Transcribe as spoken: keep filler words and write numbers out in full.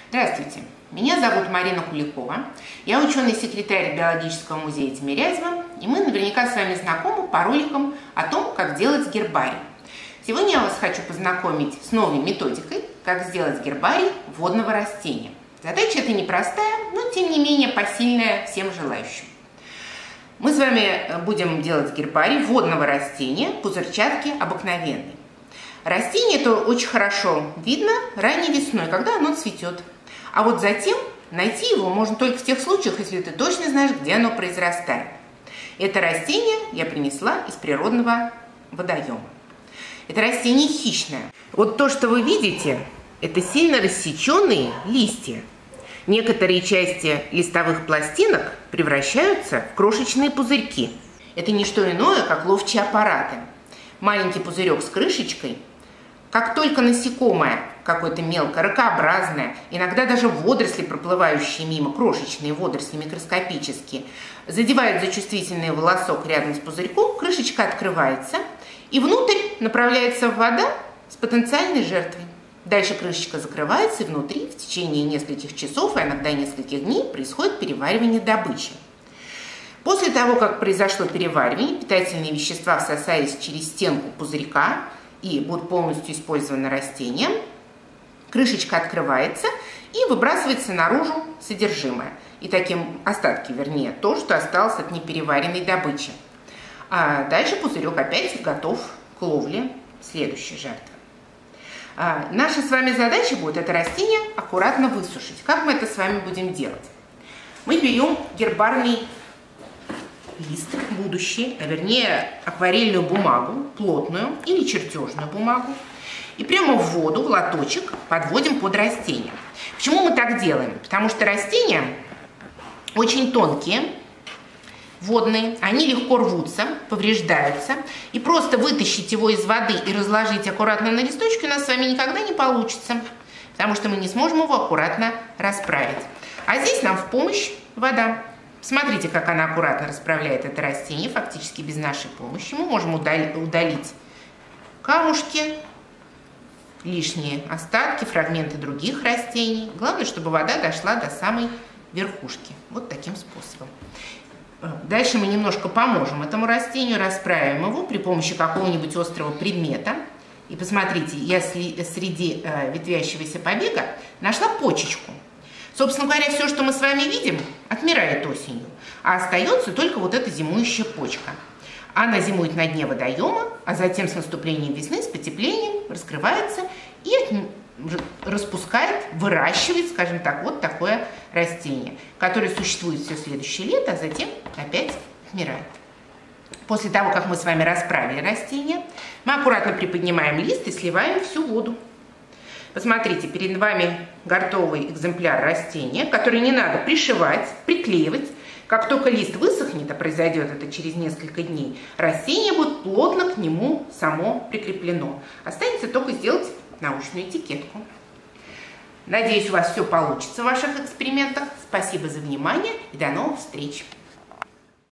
Здравствуйте, меня зовут Марина Куликова, я ученый-секретарь Биологического музея Тимирязева, и мы наверняка с вами знакомы по роликам о том, как делать гербарий. Сегодня я вас хочу познакомить с новой методикой, как сделать гербарий водного растения. Задача эта непростая, но тем не менее посильная всем желающим. Мы с вами будем делать гербарий водного растения, пузырчатки обыкновенной. Растение это очень хорошо видно ранней весной, когда оно цветет. А вот затем найти его можно только в тех случаях, если ты точно знаешь, где оно произрастает. Это растение я принесла из природного водоема. Это растение хищное. Вот то, что вы видите, это сильно рассеченные листья. Некоторые части листовых пластинок превращаются в крошечные пузырьки. Это не что иное, как ловчие аппараты. Маленький пузырек с крышечкой. Как только насекомое, какое-то мелкое, ракообразное, иногда даже водоросли, проплывающие мимо, крошечные водоросли микроскопические, задевают за чувствительный волосок рядом с пузырьком, крышечка открывается, и внутрь направляется вода с потенциальной жертвой. Дальше крышечка закрывается, и внутри в течение нескольких часов, а иногда нескольких дней, происходит переваривание добычи. После того, как произошло переваривание, питательные вещества всосались через стенку пузырька и будут полностью использованы растением, крышечка открывается и выбрасывается наружу содержимое. И таким остатки, вернее, то, что осталось от непереваренной добычи. А дальше пузырек опять готов к ловле следующей жертвы. А наша с вами задача будет это растение аккуратно высушить. Как мы это с вами будем делать? Мы берем гербарный лист, будущий, а вернее акварельную бумагу, плотную или чертежную бумагу, и прямо в воду, в лоточек подводим под растение. Почему мы так делаем? Потому что растения очень тонкие, водные, они легко рвутся, повреждаются, и просто вытащить его из воды и разложить аккуратно на листочке у нас с вами никогда не получится, потому что мы не сможем его аккуратно расправить. А здесь нам в помощь вода. Смотрите, как она аккуратно расправляет это растение, фактически без нашей помощи. Мы можем удалить камушки, лишние остатки, фрагменты других растений. Главное, чтобы вода дошла до самой верхушки. Вот таким способом. Дальше мы немножко поможем этому растению, расправим его при помощи какого-нибудь острого предмета. И посмотрите, я среди ветвящегося побега нашла почечку. Собственно говоря, все, что мы с вами видим, отмирает осенью, а остается только вот эта зимующая почка. Она зимует на дне водоема, а затем с наступлением весны, с потеплением раскрывается и распускает, выращивает, скажем так, вот такое растение, которое существует все следующее лето, а затем опять отмирает. После того, как мы с вами расправили растение, мы аккуратно приподнимаем лист и сливаем всю воду. Посмотрите, перед вами готовый экземпляр растения, который не надо пришивать, приклеивать. Как только лист высохнет, а произойдет это через несколько дней, растение будет плотно к нему само прикреплено. Останется только сделать научную этикетку. Надеюсь, у вас все получится в ваших экспериментах. Спасибо за внимание и до новых встреч!